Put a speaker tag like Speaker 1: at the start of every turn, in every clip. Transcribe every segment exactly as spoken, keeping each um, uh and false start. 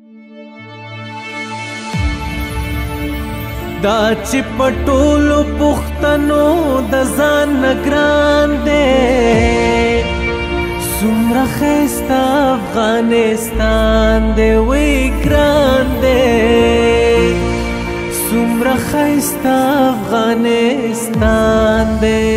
Speaker 1: دا چې پټولو پښتنو د ځان نه ګران دی څومره ښایسته افغانستان دی وی ګران دی څومره ښایسته افغانستان دی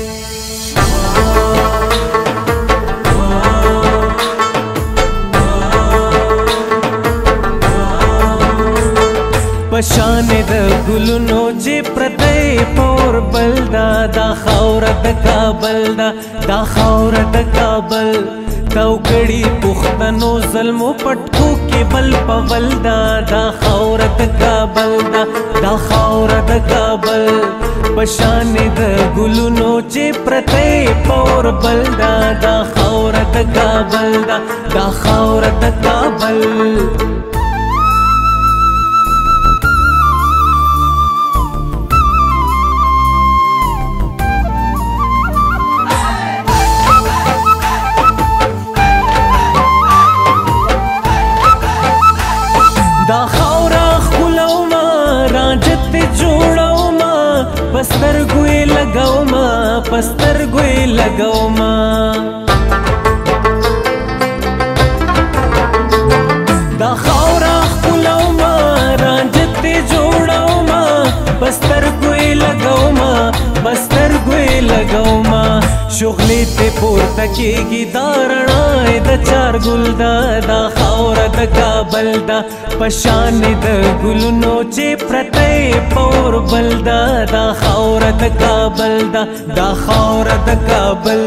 Speaker 1: پشان د ګلونو چې پرتی پور بل دا دا خاوره د کابل دا دا خاوره د کابل توکړي پښتنو ظلمو پټکو کې بل پول دا دا خاوره د کابل دا دا خاوره د کابل پشان د ګلونو چې پرتی پور بل دا دا خاوره د کابل دا دا خاوره د کابل دا خاورا خلو ما راجت جوړو ما پستر ګوي لګاو ما پستر ګوي لګاو ما دا خاورا خلو ما راجت جوړو ما پستر ګوي لګاو ما پستر ګوي لګاو ما شغلې ته پورته کېږي دا رڼا د چار ګل دا دا خاوره د کابل دا پشان د ګلونو چې پرتی پور بل دا دا خاوره د کابل دا دا خاوره د کابل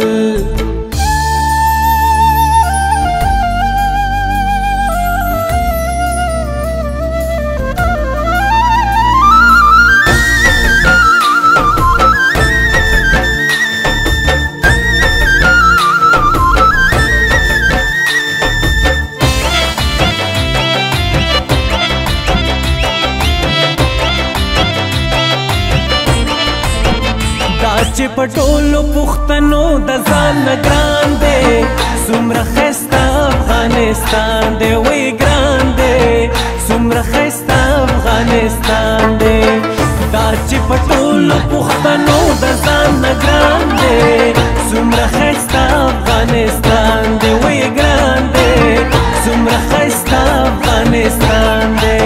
Speaker 1: چې پټولو پښتنو د ځان نه ګران دی څومره ښایسته افغانستان دی وی ګران دی څومره ښایسته افغانستان دی دا چې پټولو پښتنو د ځان نه ګران دی څومره ښایسته افغانستان دی وی ګران دی څومره ښایسته افغانستان دی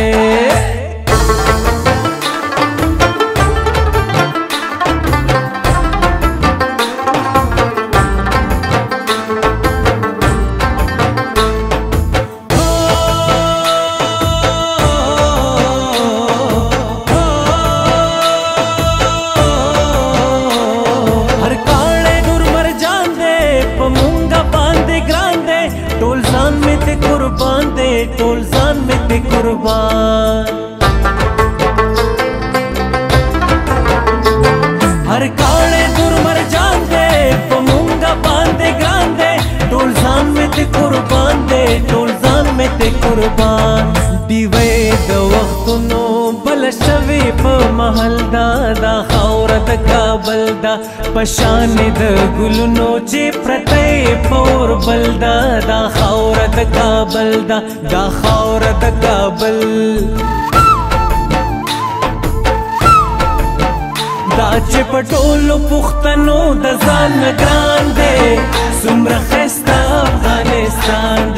Speaker 1: ټول ځان مې ته قربان هر کاڼی دور مرجان دی په مونږه باندې ګران دی ټول ځان مې ته قربان دی ټول ځان مې ته قربان ډیوې د وختونو بل شوي په محل دا دا خاوره د کابل دا پشان د ګلونو چې پرتی پور بل دا دا خاوره د کابل دا دا خاوره د کابل دا چې پټولو پښتنو د ځان نه ګران دی څومره ښایسته افغانستان